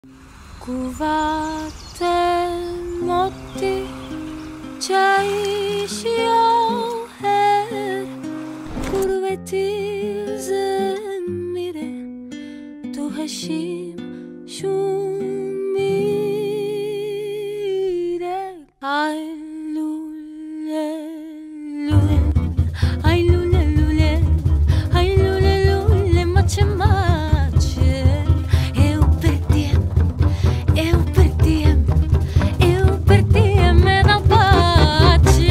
Kuvattelen måtti تعيشي her gurbeti zemire tu hashim shumire ay lule lule ay lule lule ay lule lule mache mache eu perdi me não bate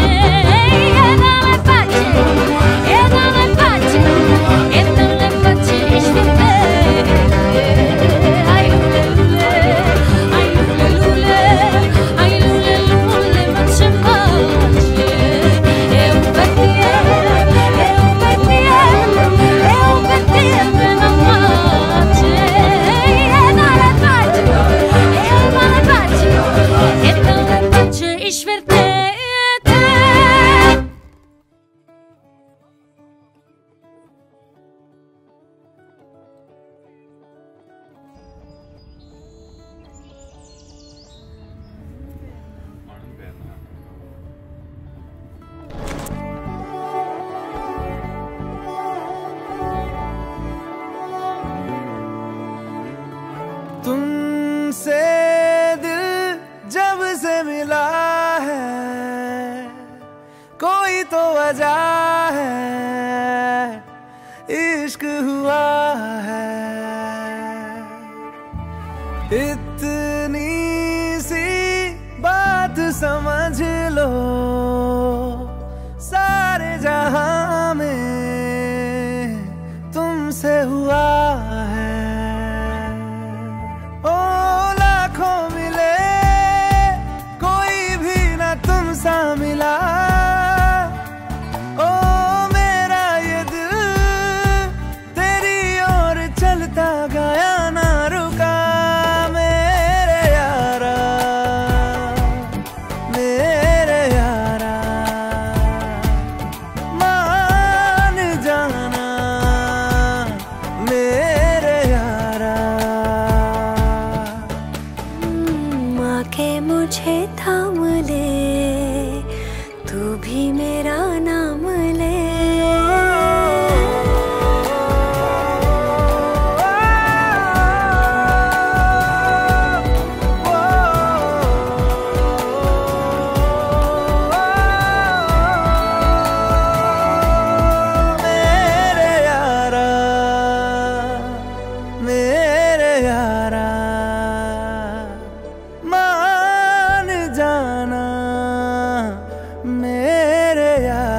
तुमसे दिल जब से मिला है कोई तो वजह है इश्क हुआ है इतनी सी बात समझ लो सारे जहां में तुमसे हुआ है ओ लाखों मिले कोई भी ना तुम सा मिला ओ मेरा ये दिल तेरी ओर चलता गया ना रुका मेरे यारा मान जाना मेरे यारा के मुझे थाम ले तू भी मेरा नाम ले मेरे यारा मेरे यारा मान जाना मेरे यार।